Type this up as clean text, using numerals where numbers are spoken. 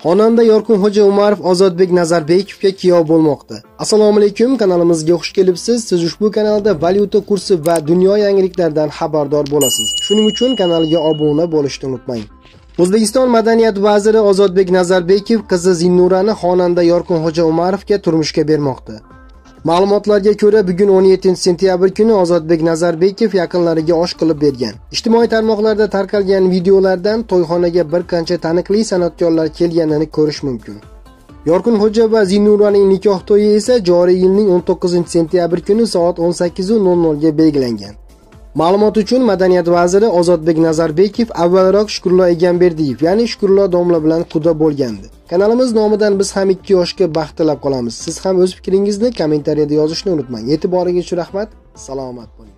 Xonanda Yorqinxo'ja Umarov Ozodbek Nazarbekovga kuyov bo'lmoqda. Assalomu alaykum, kanalimizga xush kelibsiz. Siz ushbu kanalda valyuta kursi va dunyo yangiliklaridan xabardor bo'lasiz. Shuning uchun kanalga obuna bo'lishni unutmang. O'zbekiston Madaniyat vaziri Ozodbek Nazarbekov qizi Zinnurani xonanda Yorqinxo'ja Umarovga turmushga bermoqda. Ma'lumotlarga ko'ra, bugun 17-sentyabr kuni Ozodbek Nazarbekov yaqinlariga osh qilib bergan. Ijtimoiy tarmoqlarda tarqalgan videolardan to'yxonaga bir qancha taniqli san'atkorlar kelganini ko'rish mumkin. Yorqinxo'ja va Zinnuraning nikoh to'yi esa joriy yilning 19-sentyabr kuni soat 18:00 ga belgilangan. Ma'lumot uchun Madaniyat vaziri Ozodbek Nazarbekov avvalroq Shukrullo Egamberdiyev, ya'ni Shukrullo domla bilan quda bo'lgandi. Kanalimiz nomidan biz ham 2 yoshga baxt tilab qolamiz. Siz ham o'z fikringizni kommentariyada yozishni unutmang. E'tiboringiz uchun rahmat. Salomat bo'ling.